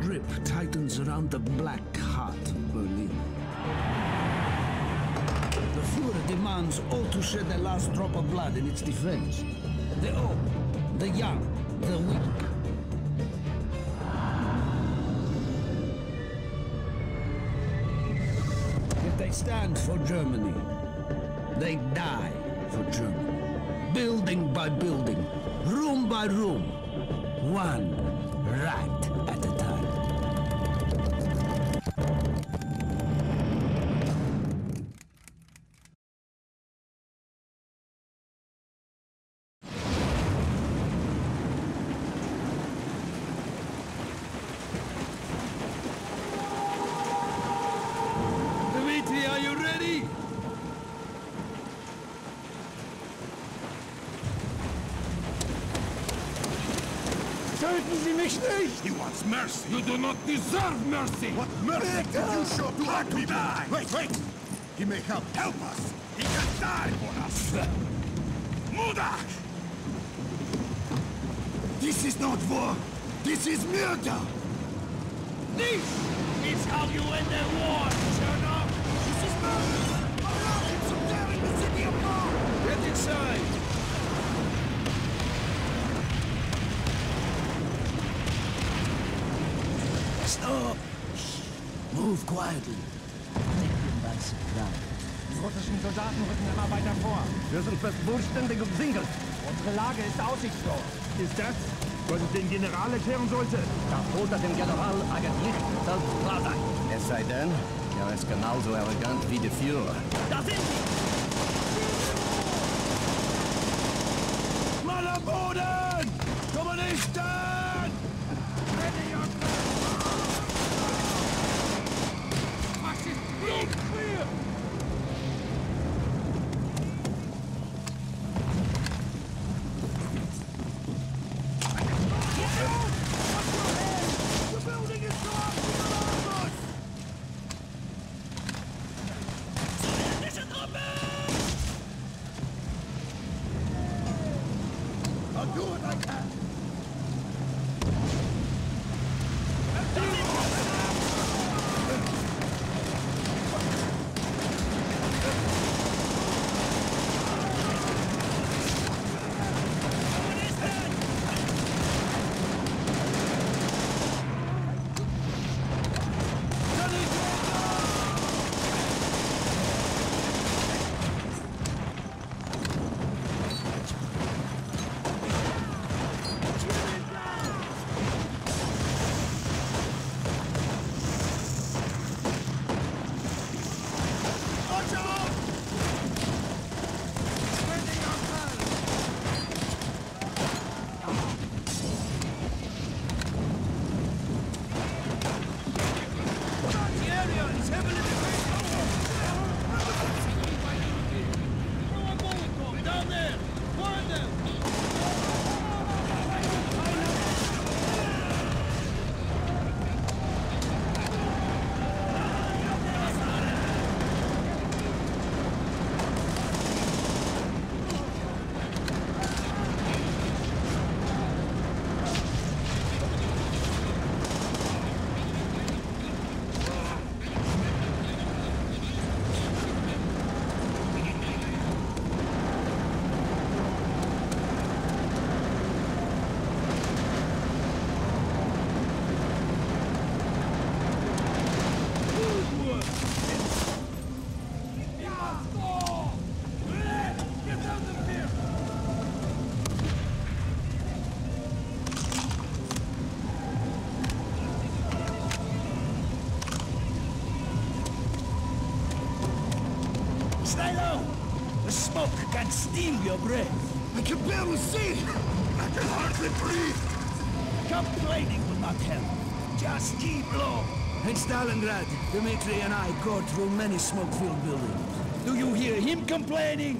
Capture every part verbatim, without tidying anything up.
grip tightens around the black heart of Berlin. The Fuhrer demands all to shed their last drop of blood in its defense. The old, the young, the weak. If they stand for Germany, they die for Germany. Building by building, room by room, one rat at a time. Dimitri, are you ready? Töten Sie mich nicht! He wants mercy! You do not deserve mercy! What mercy did you show to our Let me die! Wait, wait! He may help. Help us! He can die for us! Mudak! This is not war! This is murder! This is how you end the war, Chernobyl! This is murder! Allah, it's up there in the city of God! Get inside! Stop! Move quietly. Die russischen Soldaten rücken immer weiter vor. Wir sind fast vollständig umsingelt. Unsere Lage ist aussichtslos. Ist das, was es den General erklären sollte? Das sollte dem General eigentlich selbst klar sein. Es sei denn, er ist genauso arrogant wie der Führer. Da sind sie! Mann am Boden! Kommunisten! Blut! Clear! I'll do what I can! Steal your breath. I can barely see! I can hardly breathe! Complaining will not help. Just keep low. In Stalingrad, Dmitri and I go through many smoke-filled buildings. Do you hear him complaining?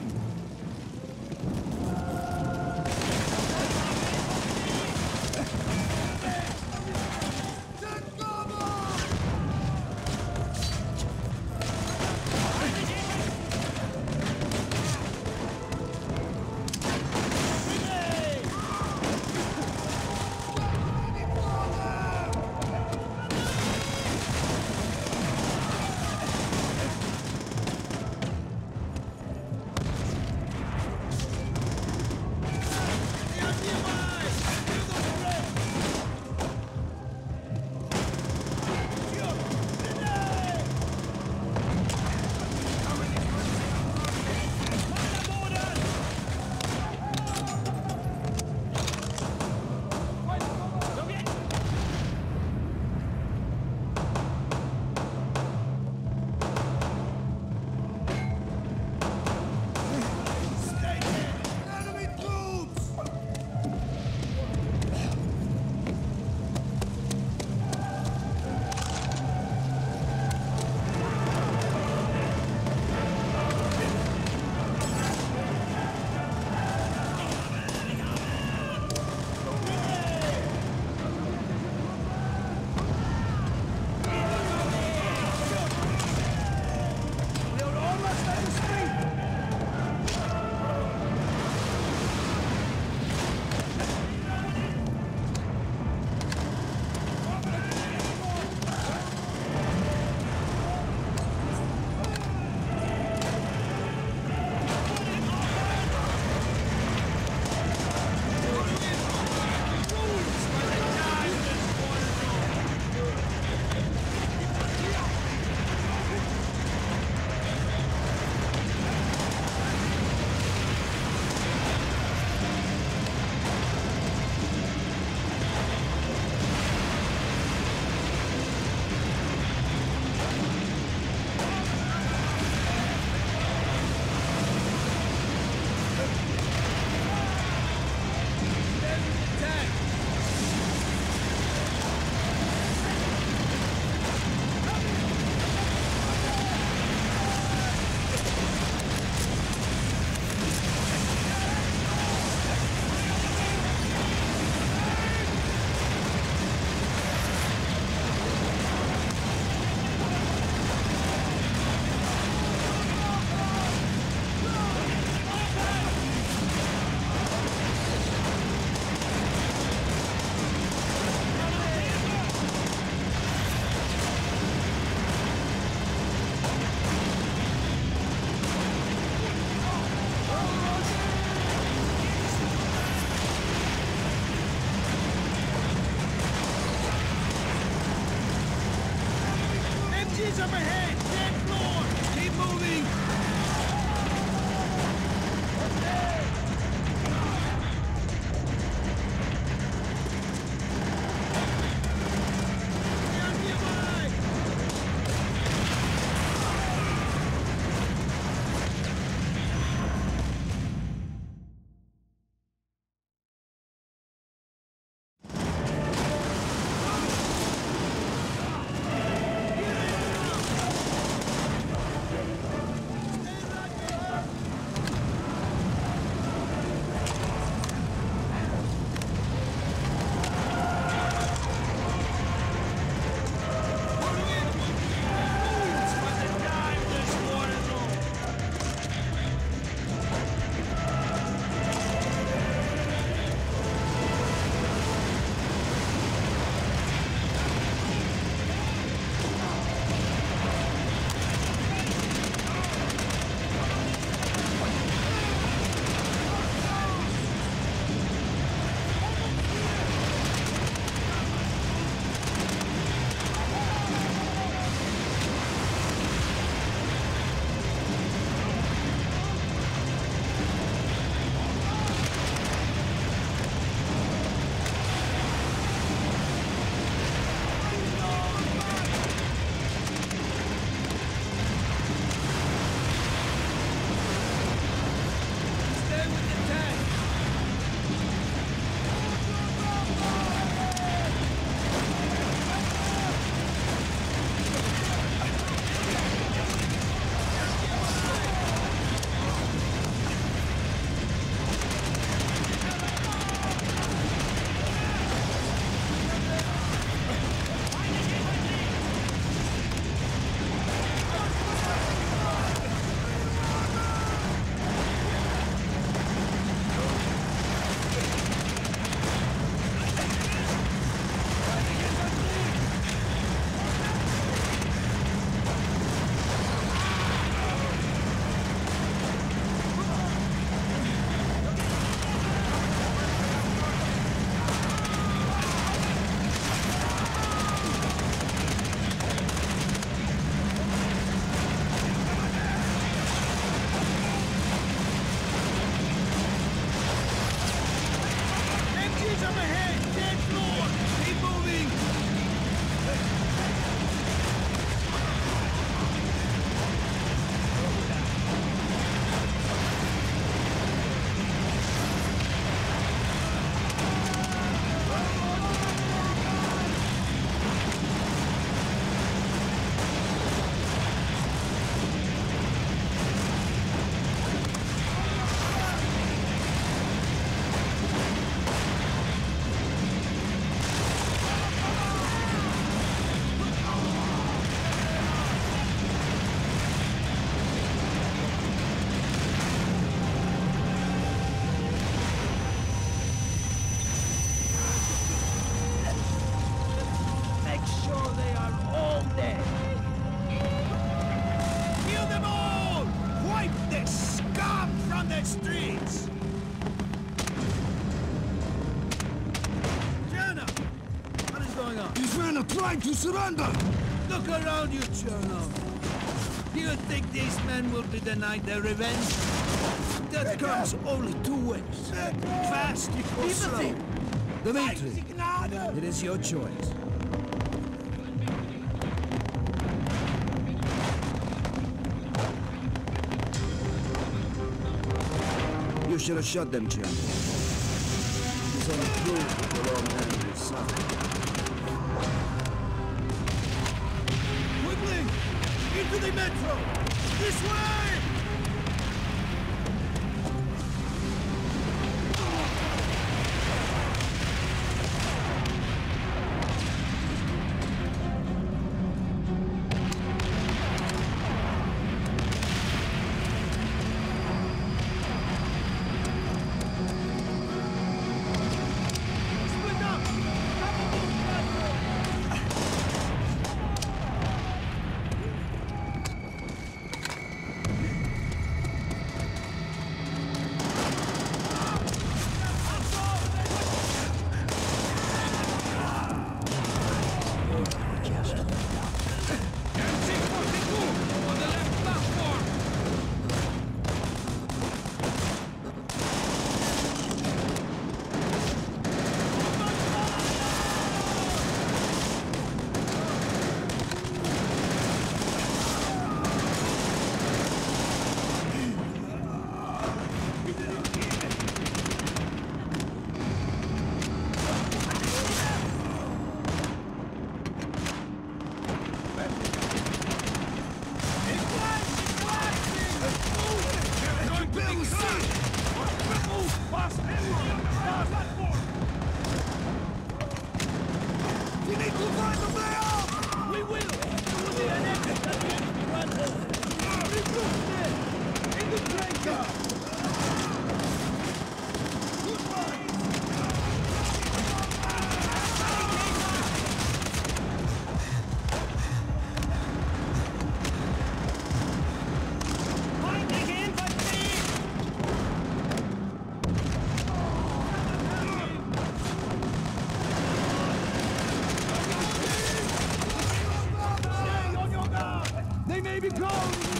Engines up ahead! Dead floor! Keep moving! Trying to surrender! Look around you, Cherno. Do you think these men will be denied their revenge? Death comes only two ways. Fast or slow. Dimitri, it is your choice. You should have shot them, Cherno. It's only proof that the wrong man is suffering. Into the metro! This way! Schon